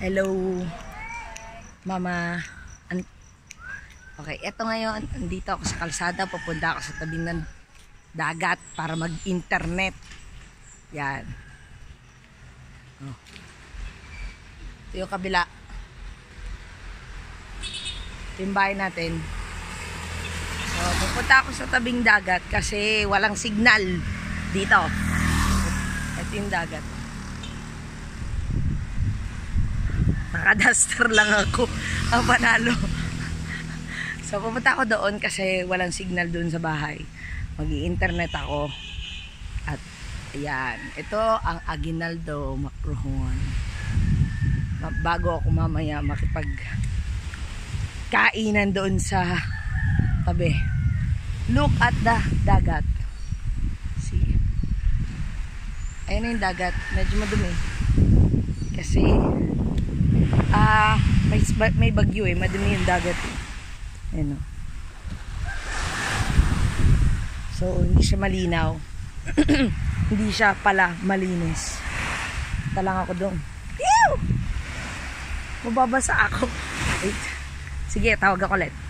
Hello, Mama. Okay, eto ngayon, andito ako sa kalsada, pupunta ako sa tabing ng dagat para mag-internet. Yan. Oh. Ito yung kabila. Ito yung bahay natin. So, pupunta ako sa tabing dagat kasi walang signal dito. Ito yung dagat. Naka-duster lang ako. Ang panalo. So, pupunta ako doon kasi walang signal doon sa bahay. Mag-i-internet ako. At, ayan. Ito ang Aguinaldo Macrohon. Bago ako mamaya makipag-kainan doon sa tabi. Look at the dagat. See? Ayan na yung dagat. Medyo madumi. Kasi, may bagyo eh. Madumi yung dagat eh. Ayan o. So, hindi siya malinaw. Hindi siya pala malinis. Talang ako doon. Mababasa ako. Wait. Sige, tawag ako ulit.